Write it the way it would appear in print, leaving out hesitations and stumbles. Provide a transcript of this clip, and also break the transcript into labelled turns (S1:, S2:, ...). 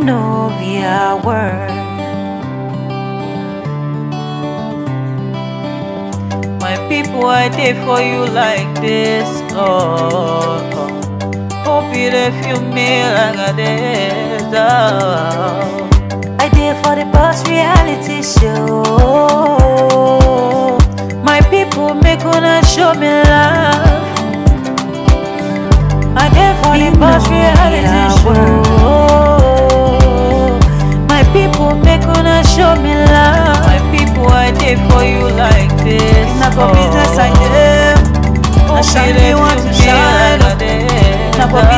S1: know we are worth.
S2: My people, I dey for you like this. Oh, hope you dey feel me like I did. Oh.
S1: I did for the boss reality show.
S2: My people, make una show me love. I did for the boss reality show. My people, make una show me love. My people, I did for you like this.
S1: Na for business I did.
S2: I
S1: shine, you want to shine.
S2: like I did.
S1: Na for